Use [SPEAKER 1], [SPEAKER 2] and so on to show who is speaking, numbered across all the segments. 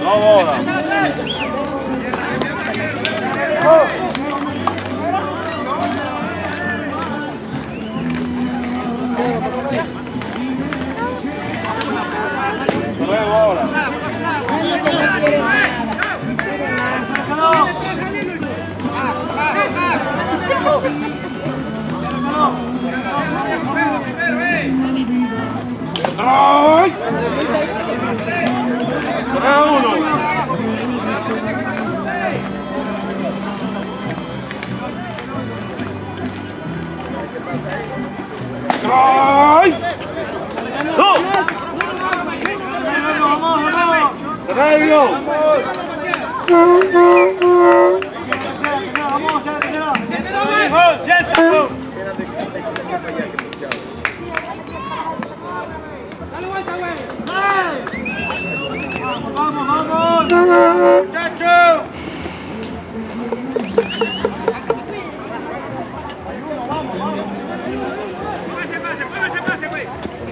[SPEAKER 1] No bola. Nueve bolas. ¡Ay! 3-1. ¡Ay! ¡No! ¡Revio! ¡Vamos, vamos! ¡Muchachos! Pase, güey.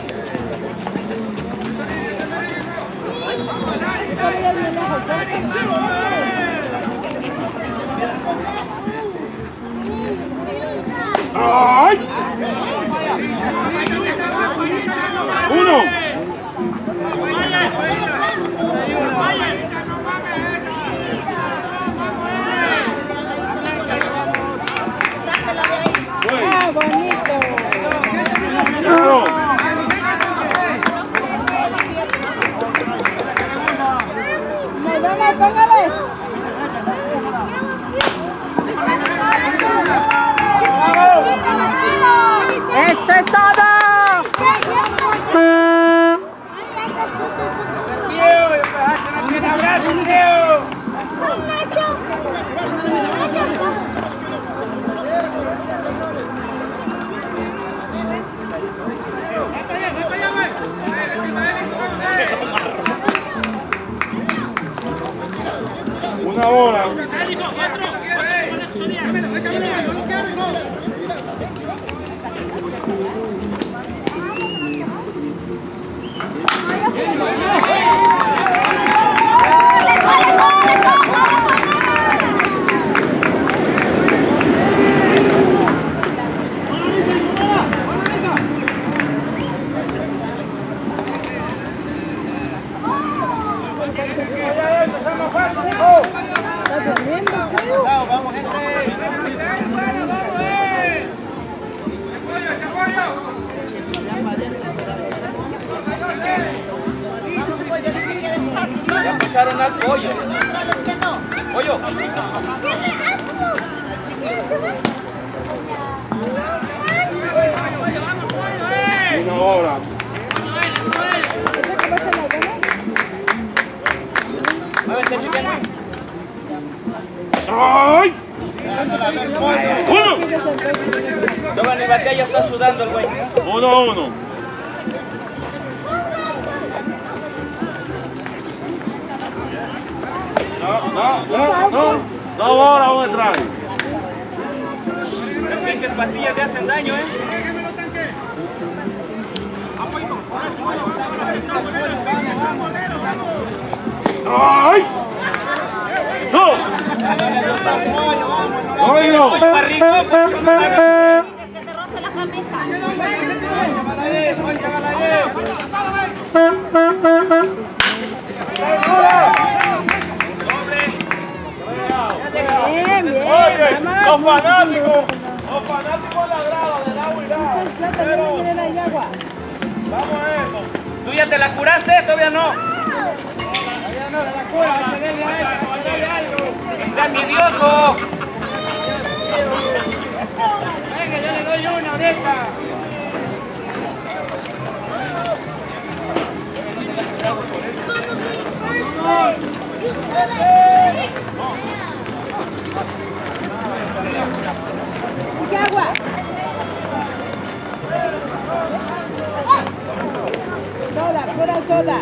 [SPEAKER 1] ¡Ay! 1.
[SPEAKER 2] ¡Ah, bonito!
[SPEAKER 1] ¡No!
[SPEAKER 2] ¡Póngale! ¡Eso es todo!
[SPEAKER 1] ¡Un abrazo, Mateo! Una bola.
[SPEAKER 2] Vamos, gente.
[SPEAKER 1] Ya escucharon al pollo. Pollo. Una hora. ¡Ay! 1.
[SPEAKER 3] Giovanni Battaglia está sudando el güey.
[SPEAKER 1] 1-1. No. No bola, un strike.
[SPEAKER 3] Las pinches pastillas te hacen daño, ¿eh?
[SPEAKER 1] ¡Ay! ¡No! ¡Oigo!
[SPEAKER 3] ¡Para rico!
[SPEAKER 4] Que te roce la camisa.
[SPEAKER 2] Bien, bien.
[SPEAKER 1] Oye, los fanáticos de la grada, de agua y nada. Vamos a esto.
[SPEAKER 3] ¿Tú ya te la curaste? Todavía no. ¡Está envidioso!
[SPEAKER 2] Venga, yo le doy una ahorita. ¿Qué agua? Soda, pura soda.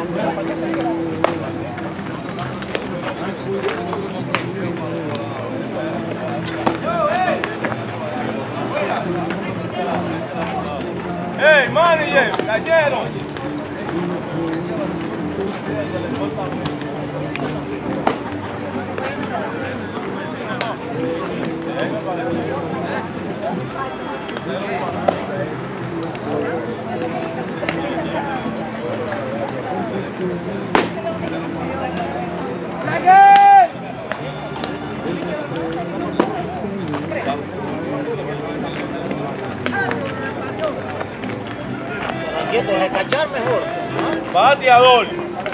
[SPEAKER 1] ¡Ey, manager! ¡Gallero!
[SPEAKER 2] Quieto, de cachar mejor.
[SPEAKER 1] Bateador.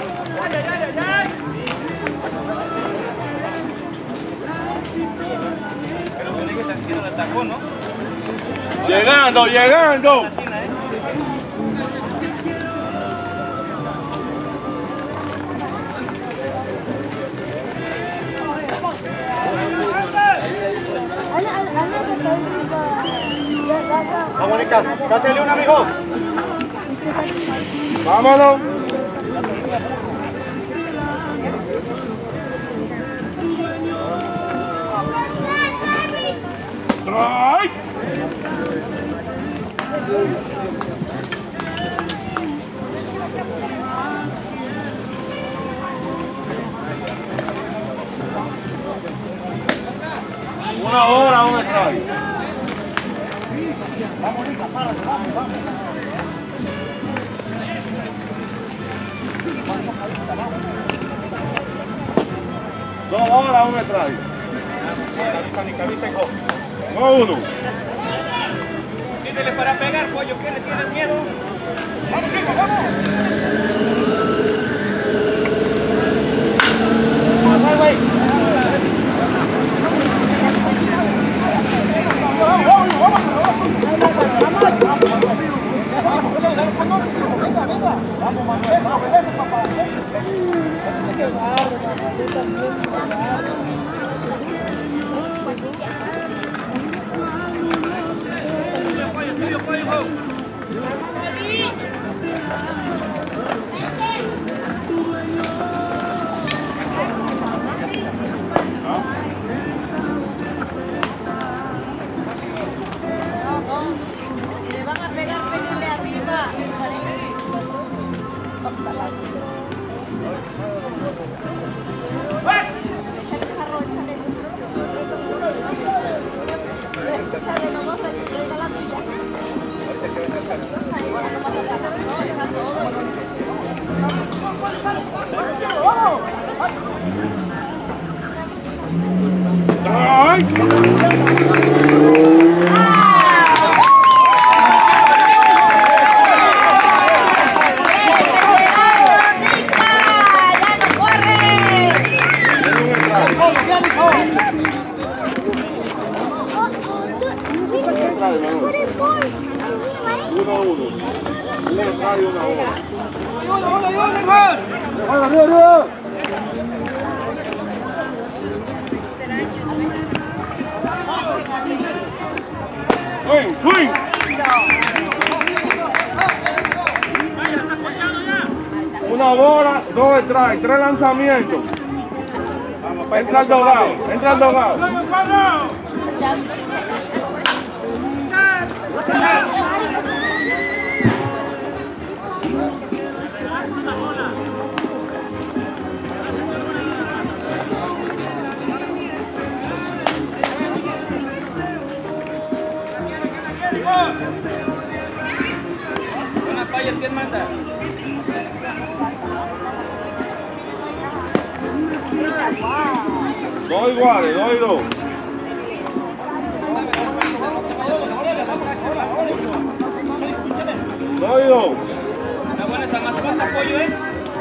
[SPEAKER 3] Pero tiene que estar haciendo de tacón, ¿no?
[SPEAKER 1] Llegando, llegando.
[SPEAKER 2] Vamos, Nica, cásale una, mijo.
[SPEAKER 1] Vámonos. Right. Una hora, un strike.
[SPEAKER 2] Vamos, Nica, párate, vamos, vamos.
[SPEAKER 1] 2 horas, un strike. 1-1.
[SPEAKER 3] Dídele para pegar, pollo, ¿qué le tienes miedo?
[SPEAKER 2] Vamos, hijo, vamos. Vamos, güey.
[SPEAKER 4] Le van a pegar, pegarle arriba.
[SPEAKER 1] Swing, swing. Una bola, 2 strikes, 3 lanzamientos. Entra el dogado, entra el dogado.
[SPEAKER 3] Una falla, ¿quién manda?
[SPEAKER 1] Dos iguales, 2 y 2. Dos y 2.
[SPEAKER 3] Está buena esa mascota, pollo, ¿eh?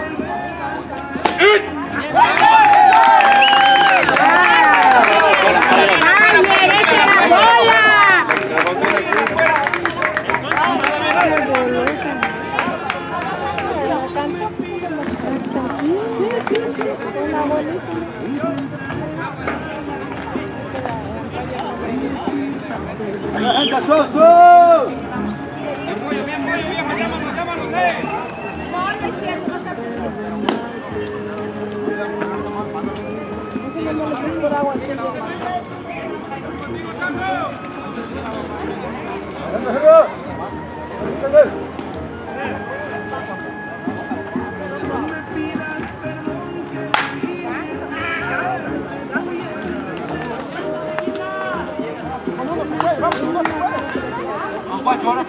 [SPEAKER 4] ¡Ayer, esa era bola!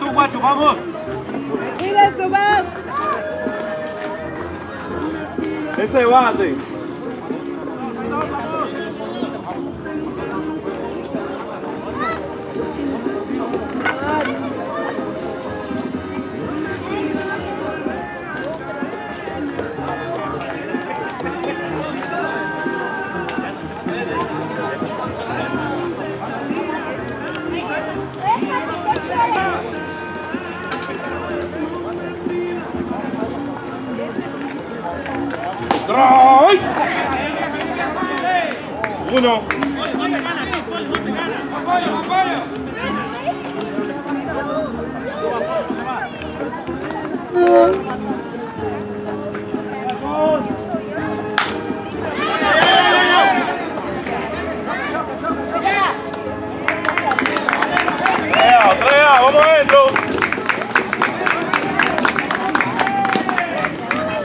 [SPEAKER 2] tú, guacho, vamos.
[SPEAKER 4] Mira su voz.
[SPEAKER 1] Ese bate. ¡Drive! Uno.
[SPEAKER 2] Vamos.